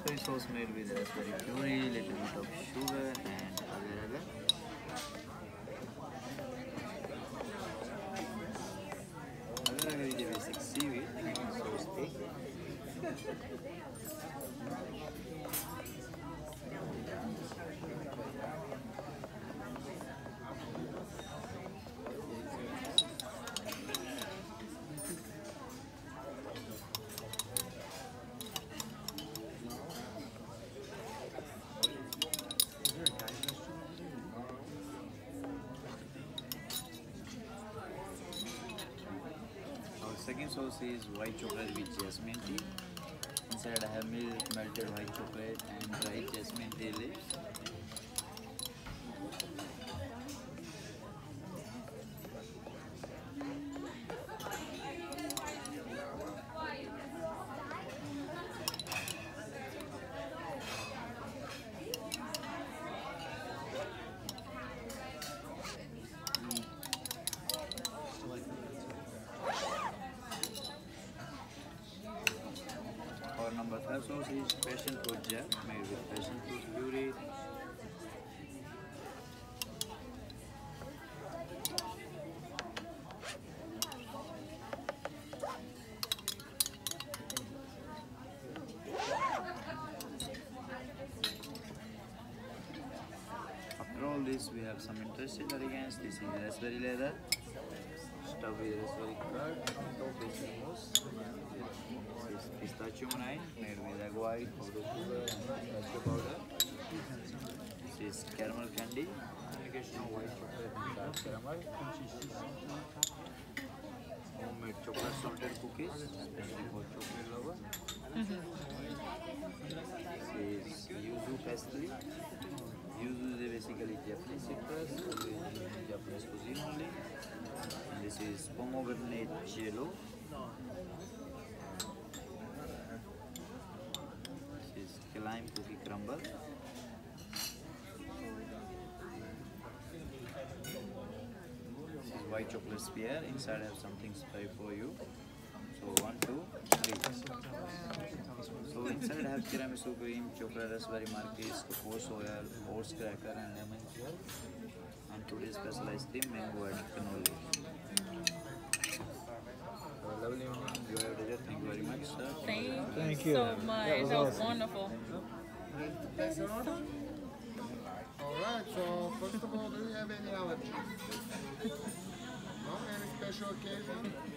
raspberry sauce made with raspberry puree, little bit of sugar and agar. Agar is a basic seaweed, sauce egg. Our second sauce is white chocolate with jasmine tea. Inside I have milk, melted white chocolate and dried jasmine tea leaves. Our number 5 sauce is passion fruit jam made with passion fruit puree. After all this, we have some interesting ingredients. This is raspberry leather, stuffed with raspberry curd, top basic mousse. This is pistachio meringue made with egg white, powdered sugar, and pistachio powder. This is caramel candy, combination of white chocolate and dark caramel. Homemade chocolate salted cookies, especially for chocolate lover. This is yuzu pastry. Yuzu is basically Japanese citrus, used in Japanese cuisine only. And this is pomegranate jello. This is lime cookie crumble. This is white chocolate sphere. Inside I have something spray for you. So 1, 2, 3. So inside I have tiramisu cream, chocolate raspberry marquise, cocoa oil, oats cracker and lemon gel. And today's special ice cream, mango and cannoli. Lovely evening. You have dessert. Thank you very much, sir. Thank you so much. That was wonderful. Alright, so first of all, do you have any allergies? No? Any special occasion?